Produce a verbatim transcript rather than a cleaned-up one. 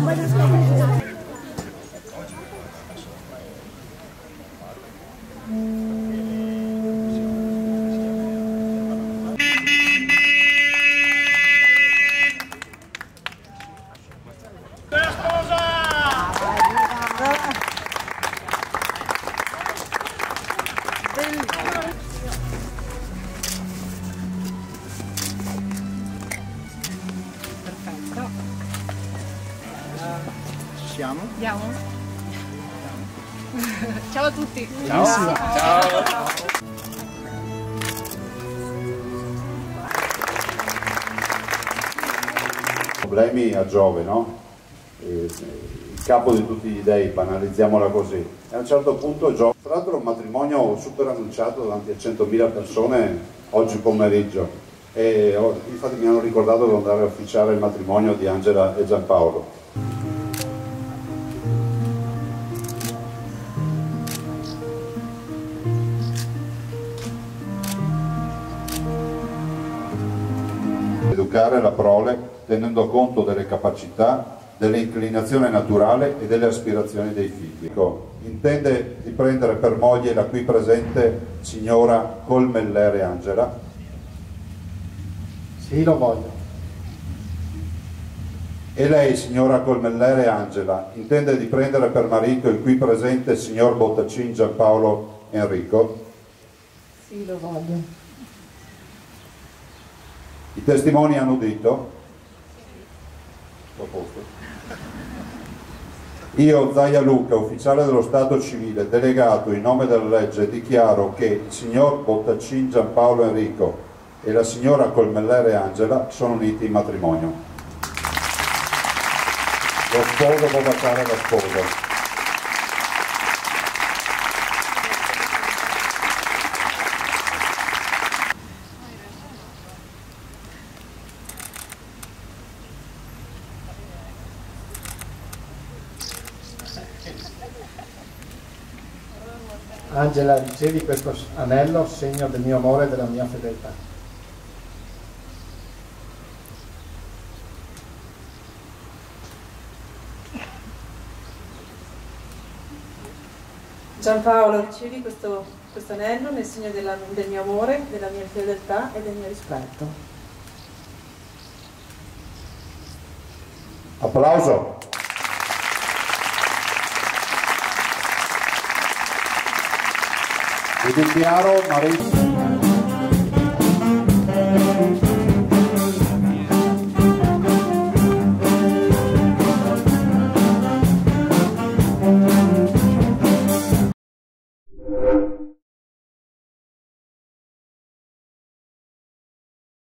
Perfetto. Ci siamo? Andiamo? Ciao a tutti. Ciao. Ciao. Problemi a Giove, no? Il capo di tutti gli dei, banalizziamola così. E a un certo punto Giove, tra l'altro un matrimonio super annunciato davanti a centomila persone oggi pomeriggio. E infatti mi hanno ricordato di andare a ufficiare il matrimonio di Angela e Giampaolo. Educare la prole tenendo conto delle capacità, dell'inclinazione naturale e delle aspirazioni dei figli. Intende di prendere per moglie la qui presente signora Colmellere Angela? Sì, lo voglio. E lei, signora Colmellere Angela, intende di prendere per marito il qui presente signor Bottacin Giampaolo Enrico? Sì, lo voglio. I testimoni hanno udito? A posto. Io, Zaia Luca, ufficiale dello Stato civile, delegato in nome della legge, dichiaro che il signor Bottacin Giampaolo Enrico e la signora Colmellere Angela sono uniti in matrimonio. Lo sposo può baciare la sposa. Angela, ricevi questo anello, segno del mio amore e della mia fedeltà. Giampaolo, ricevi questo, questo anello nel segno della, del mio amore, della mia fedeltà e del mio rispetto. Applauso. Vi dichiaro marito. Thank you.